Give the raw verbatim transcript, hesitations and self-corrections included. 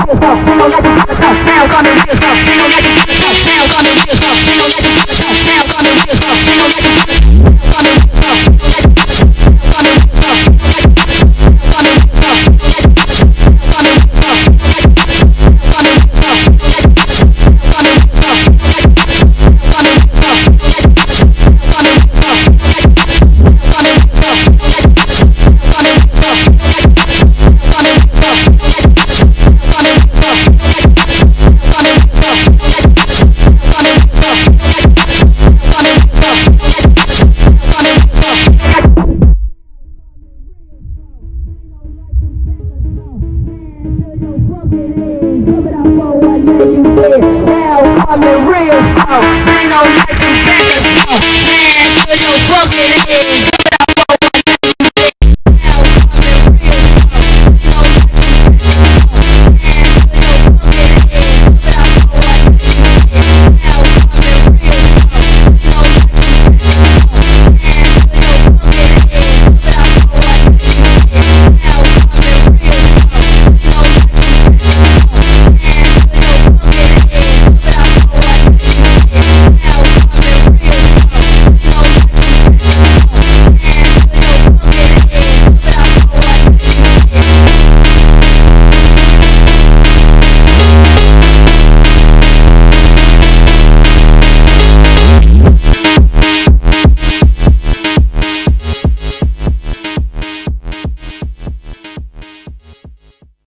real stuff. They don't like to get the tough. Now coming real stuff. They don't like to get the tough. Now coming real stuff. They don't like to get the tough. Now coming real stuff. They don't like to get the tough. Coming real stuff. Coming real stuff. Coming real stuff. Coming real stuff. Coming real stuff. Coming real stuff. Coming real stuff. Coming real stuff. Coming real stuff. Now coming real stuff. They don't